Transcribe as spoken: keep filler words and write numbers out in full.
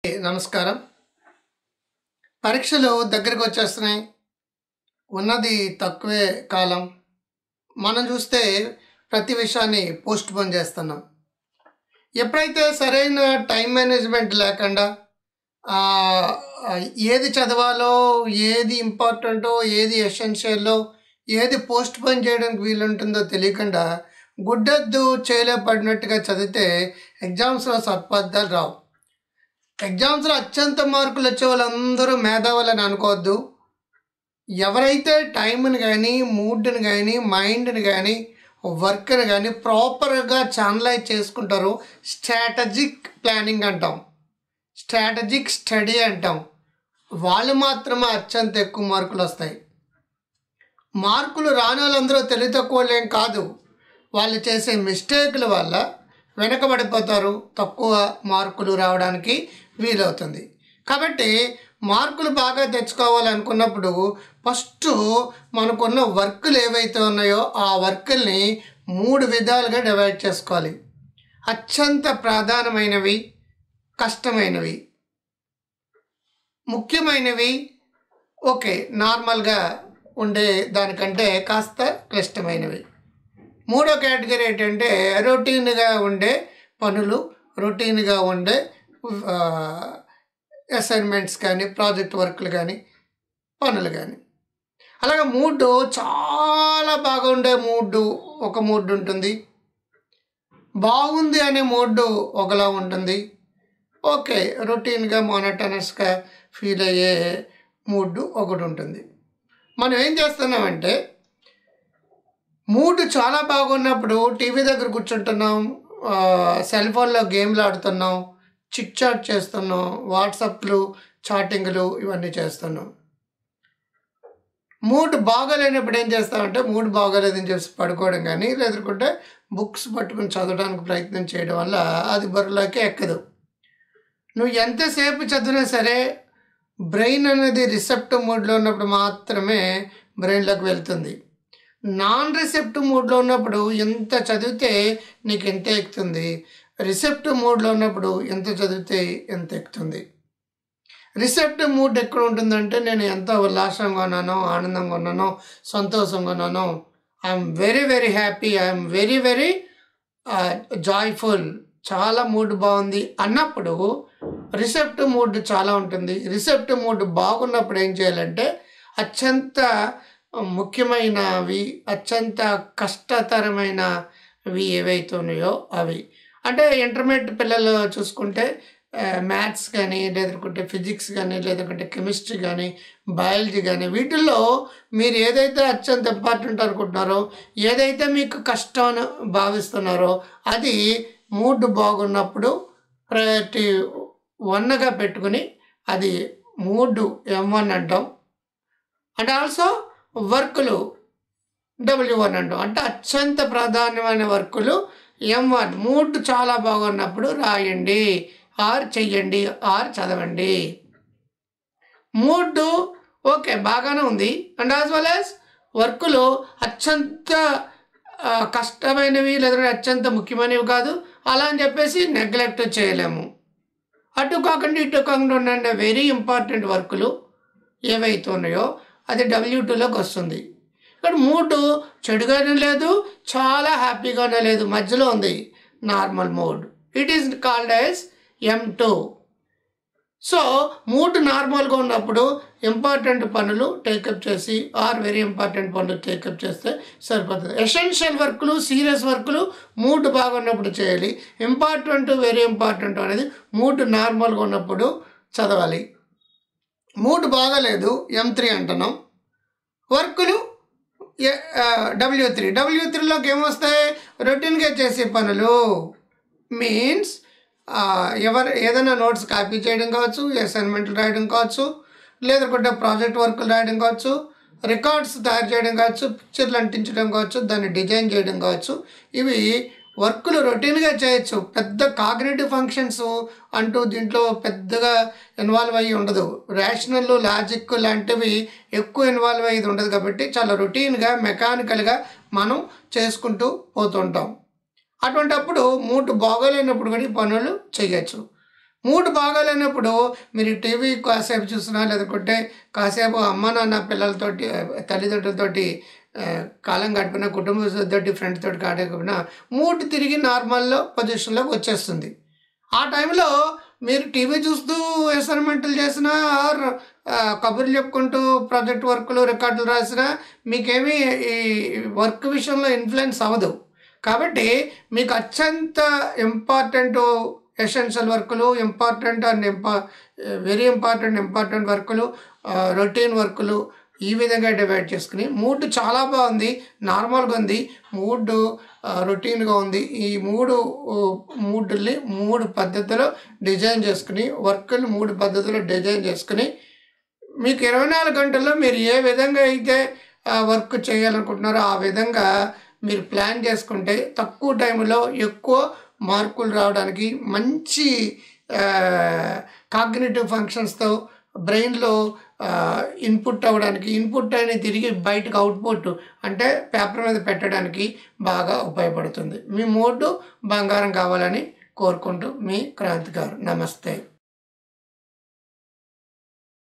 నమస్కారం. పరీక్షలు దగ్గరికి వచ్చేస్తున్నాయి. ఉన్నది తక్కువే కాలం. మనం చూస్తే ప్రతి విషయాన్ని పోస్ట్ పోన్ చేస్తున్నాం. ఎప్పుడైతే సరైన టైం మేనేజ్మెంట్ లేకుండా ఏది చదవాలో, ఏది ఇంపార్టెంటో, ఏది ఎసెన్షియల్లో, ఏది పోస్ట్ పోన్ చేయడానికి వీలుంటుందో తెలియకుండా గుడ్డెద్దు చేలో పడినట్టుగా చదివితే ఎగ్జామ్స్లో సత్ఫలితాలు రావు. ఎగ్జామ్స్లో అత్యంత మార్కులు వచ్చే వాళ్ళందరూ మేధావులని అనుకోవద్దు. ఎవరైతే టైంని కానీ, మూడ్ని కానీ, మైండ్ని కానీ, వర్క్ని కానీ ప్రాపర్గా ఛానలైజ్ చేసుకుంటారో స్ట్రాటజిక్ ప్లానింగ్ అంటాం, స్ట్రాటజిక్ స్టడీ అంటాం, వాళ్ళు మాత్రమే అత్యంత ఎక్కువ మార్కులు వస్తాయి. మార్కులు రాని వాళ్ళందరూ తెలివి తక్కువ వాళ్ళేం కాదు. వాళ్ళు చేసే మిస్టేక్ల వల్ల వెనకబడిపోతారు, తక్కువ మార్కులు రావడానికి వీలవుతుంది. కాబట్టి మార్కులు బాగా తెచ్చుకోవాలనుకున్నప్పుడు ఫస్ట్ మనకున్న వర్కులు ఏవైతే ఉన్నాయో ఆ వర్కుల్ని మూడు విధాలుగా డివైడ్ చేసుకోవాలి. అత్యంత ప్రధానమైనవి, కష్టమైనవి, ముఖ్యమైనవి, ఓకే నార్మల్గా ఉండే దానికంటే కాస్త క్లిష్టమైనవి. మూడో కేటగిరీ ఏంటంటే రొటీన్గా ఉండే పనులు, రొటీన్గా ఉండే అసైన్మెంట్స్ కానీ, ప్రాజెక్ట్ వర్క్లు కానీ, పనులు కానీ. అలాగే మూడ్ చాలా బాగా ఉండే మూడ్ ఒక మూడ్ ఉంటుంది, బాగుంది అనే మూడ్ ఒకలా ఉంటుంది, ఓకే రొటీన్గా మోనోటనస్గా ఫీల్ అయ్యే మూడ్ ఒకటి ఉంటుంది. మనం ఏం చేస్తున్నామంటే మూడ్ చాలా బాగున్నప్పుడు టీవీ దగ్గర కూర్చుంటున్నాం, సెల్ ఫోన్లో గేమ్లు ఆడుతున్నాం, చిట్ చాట్ చేస్తున్నాం, వాట్సాప్లు, చాటింగ్లు ఇవన్నీ చేస్తున్నాం. మూడ్ బాగోలేనప్పుడు ఏం చేస్తామంటే మూడ్ బాగోలేదని చెప్పి పడుకోవడం కానీ, లేదంటే బుక్స్ పట్టుకుని చదవడానికి ప్రయత్నం చేయడం వల్ల అది బరువులోకి ఎక్కదు. నువ్వు ఎంతసేపు చదివినా సరే బ్రెయిన్ అనేది రిసెప్టివ్ మూడ్లో ఉన్నప్పుడు మాత్రమే బ్రెయిన్లోకి వెళ్తుంది. నాన్ రిసెప్టివ్ మూడ్లో ఉన్నప్పుడు ఎంత చదివితే నీకు ఎంత ఎక్కుతుంది, రిసెప్టివ్ మూడ్లో ఉన్నప్పుడు ఎంత చదివితే ఎంత ఎక్కుతుంది. రిసెప్టివ్ మూడ్ ఎక్కడ ఉంటుందంటే నేను ఎంత ఉల్లాసంగా ఉన్నానో, ఆనందంగా ఉన్నానో, సంతోషంగా ఉన్నానో, I'm very very happy, I'm very very joyful, చాలా మూడ్ బాగుంది అన్నప్పుడు రిసెప్టివ్ మూడ్ చాలా ఉంటుంది. రిసెప్టివ్ మూడ్ బాగున్నప్పుడు ఏం చేయాలంటే అత్యంత ముఖ్యమైనవి, అత్యంత కష్టతరమైనవి ఏవైతే ఉన్నాయో అవి, అంటే ఇంటర్మీడియట్ పిల్లలు చూసుకుంటే మ్యాథ్స్ కానీ, లేదంటే ఫిజిక్స్ కానీ, లేదంటే కెమిస్ట్రీ కానీ, బయాలజీ కానీ, వీటిల్లో మీరు ఏదైతే అత్యంత ఇంపార్టెంట్ అనుకుంటున్నారో, ఏదైతే మీకు కష్టం అని భావిస్తున్నారో అది మూడ్ బాగున్నప్పుడు ప్రయారిటీ వన్గా పెట్టుకుని అది మూడ్ ఎం వన్ అంటాం. అండ్ ఆల్సో వర్కులు డబ్ల్యూ వన్ అంటాం. అంటే అత్యంత ప్రాధాన్యమైన వర్కులు ఎం వన్. మూడ్ చాలా బాగున్నప్పుడు రాయండి, ఆర్ చెయ్యండి, ఆర్ చదవండి. మూడ్ ఓకే బాగానే ఉంది అండ్ యాజ్ వెల్ యాజ్ వర్కులు అత్యంత కష్టమైనవి లేదంటే అత్యంత ముఖ్యమైనవి కాదు, అలా అని చెప్పేసి నెగ్లెక్ట్ చేయలేము. అటు కాకుండా ఇటు కాకుండా ఉండే వెరీ ఇంపార్టెంట్ వర్కులు ఏవైతే ఉన్నాయో అది డబ్ల్యూ టూలోకి వస్తుంది. ఇక్కడ మూడ్ చెడుగానే లేదు, చాలా హ్యాపీగానే లేదు, మధ్యలో ఉంది, normal mood. It is called as M two. So mood నార్మల్గా ఉన్నప్పుడు ఇంపార్టెంట్ పనులు టేకప్ చేసి ఆర్ వెరీ ఇంపార్టెంట్ పనులు టేకప్ చేస్తే సరిపోతుంది. ఎసెన్షియల్ వర్కులు, సీరియస్ వర్కులు మూడ్ బాగున్నప్పుడు చేయాలి. ఇంపార్టెంట్, వెరీ ఇంపార్టెంట్ అనేది మూడ్ నార్మల్గా ఉన్నప్పుడు చదవాలి. మూడ్ బాగాలేదు ఎం త్రీ అంటున్నాం. వర్కులు డబ్ల్యూ త్రీ. డబ్ల్యూ త్రీలోకి ఏమొస్తాయి? రొటీన్గా చేసే పనులు. మీన్స్ ఎవరు ఏదైనా నోట్స్ కాపీ చేయడం కావచ్చు, అసైన్మెంట్లు రాయడం కావచ్చు, లేదంటే ప్రాజెక్ట్ వర్కులు రాయడం కావచ్చు, రికార్డ్స్ తయారు చేయడం కావచ్చు, పిక్చర్లు అంటించడం కావచ్చు, దాన్ని డిజైన్ చేయడం కావచ్చు. ఇవి వర్కులు రొటీన్గా చేయొచ్చు. పెద్ద కాగ్నిటివ్ ఫంక్షన్స్ అంటూ దీంట్లో పెద్దగా ఇన్వాల్వ్ అయ్యి ఉండదు. రేషనల్, లాజిక్ లాంటివి ఎక్కువ ఇన్వాల్వ్ అయ్యేది ఉండదు. కాబట్టి చాలా రొటీన్గా, మెకానికల్గా మనం చేసుకుంటూ పోతుంటాం. అటువంటప్పుడు మూడ్ బాగోలేనప్పుడు కూడా పనులు చేయొచ్చు. మూడ్ బాగాలేనప్పుడు మీరు టీవీ కాసేపు చూసినా లేదంటే కాసేపు అమ్మ నాన్న పిల్లలతోటి తల్లిదండ్రులతోటి కాలం గడిపిన కుటుంబ సభ్యులతోటి ఫ్రెండ్స్ తోటి గడిపిన మూడ్ తిరిగి నార్మల్లో పొజిషన్లోకి వచ్చేస్తుంది. ఆ టైంలో మీరు టీవీ చూస్తూ అసైన్మెంట్లు చేసినా ఆర్ కబుర్లు చెప్పుకుంటూ ప్రాజెక్ట్ వర్క్లు రికార్డులు రాసినా మీకేమీ ఈ వర్క్ విషయంలో ఇన్ఫ్లుయెన్స్ అవ్వదు. కాబట్టి మీకు అత్యంత ఇంపార్టెంట్ ఎసెన్షియల్ వర్కులు, ఇంపార్టెంట్ అండ్ ఇంపా వెరీ ఇంపార్టెంట్ ఇంపార్టెంట్ వర్కులు, రొటీన్ వర్కులు ఈ విధంగా డివైడ్ చేసుకుని మూడ్ చాలా బాగుంది, నార్మల్గా ఉంది, మూడ్ రొటీన్గా ఉంది. ఈ మూడు మూడ్ని మూడు పద్ధతిలో డిజైన్ చేసుకుని వర్క్ని మూడు పద్ధతిలో డిజైన్ చేసుకుని మీకు ఇరవై నాలుగు గంటల్లో మీరు ఏ విధంగా అయితే వర్క్ చేయాలనుకుంటున్నారో ఆ విధంగా మీరు ప్లాన్ చేసుకుంటే తక్కువ టైంలో ఎక్కువ మార్కులు రావడానికి, మంచి కాగ్నిటివ్ ఫంక్షన్స్తో బ్రెయిన్లో ఇన్పుట్ అవ్వడానికి, ఇన్పుట్ అనేది తిరిగి బయటకు అవుట్పుట్ అంటే పేపర్ మీద పెట్టడానికి బాగా ఉపయోగపడుతుంది. మీ మూడ్ బంగారం కావాలని కోరుకుంటూ మీ క్రాంతి గారు. నమస్తే.